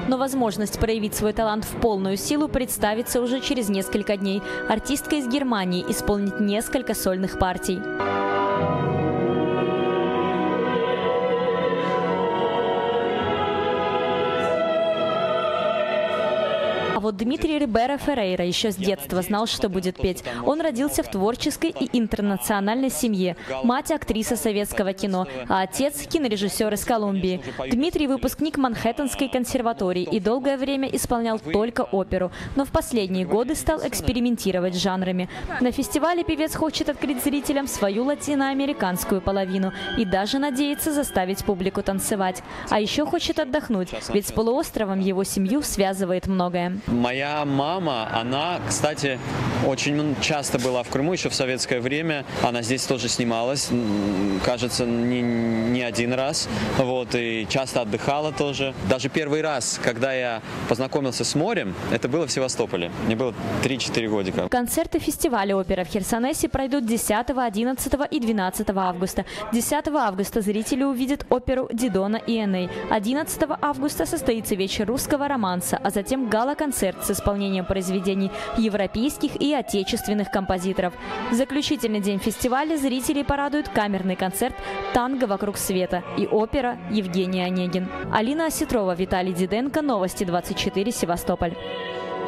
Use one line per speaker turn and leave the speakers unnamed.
Но возможность проявить свой талант в полную силу представится уже через несколько дней. Артистка из Германии исполнит несколько сольных партий. А вот Дмитрий Рибера Феррейра еще с детства знал, что будет петь. Он родился в творческой и интернациональной семье. Мать – актриса советского кино, а отец – кинорежиссер из Колумбии. Дмитрий – выпускник Манхэттенской консерватории и долгое время исполнял только оперу, но в последние годы стал экспериментировать с жанрами. На фестивале певец хочет открыть зрителям свою латиноамериканскую половину и даже надеется заставить публику танцевать. А еще хочет отдохнуть, ведь с полуостровом его семью связывает многое.
Моя мама, она, кстати, очень часто была в Крыму еще в советское время. Она здесь тоже снималась, кажется, не один раз. Вот, и часто отдыхала тоже. Даже первый раз, когда я познакомился с морем, это было в Севастополе. Мне было 3-4 годика.
Концерты фестиваля «Опера» в Херсонесе пройдут 10, 11 и 12 августа. 10 августа зрители увидят оперу «Дидона и Эней». 11 августа состоится вечер русского романса, а затем гала-концерт с исполнением произведений европейских и отечественных композиторов. В заключительный день фестиваля зрителей порадует камерный концерт «Танго вокруг света» и опера «Евгений Онегин». Алина Осетрова, Виталий Диденко, Новости 24, Севастополь.